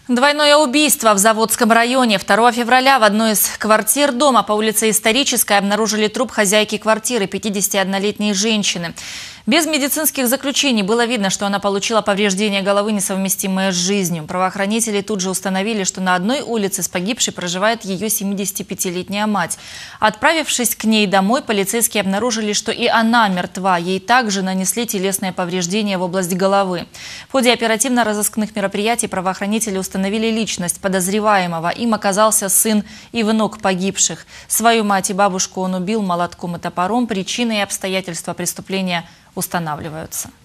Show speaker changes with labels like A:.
A: Двойное убийство в Заводском районе. 2 февраля в одной из квартир дома по улице Исторической обнаружили труп хозяйки квартиры, 51-летней женщины. Без медицинских заключений было видно, что она получила повреждения головы, несовместимые с жизнью. Правоохранители тут же установили, что на одной улице с погибшей проживает ее 75-летняя мать. Отправившись к ней домой, полицейские обнаружили, что и она мертва. Ей также нанесли телесные повреждения в область головы. В ходе оперативно-розыскных мероприятий правоохранители установили личность подозреваемого. Им оказался сын и внук погибших. Свою мать и бабушку он убил молотком и топором. Причины и обстоятельства преступления устанавливаются.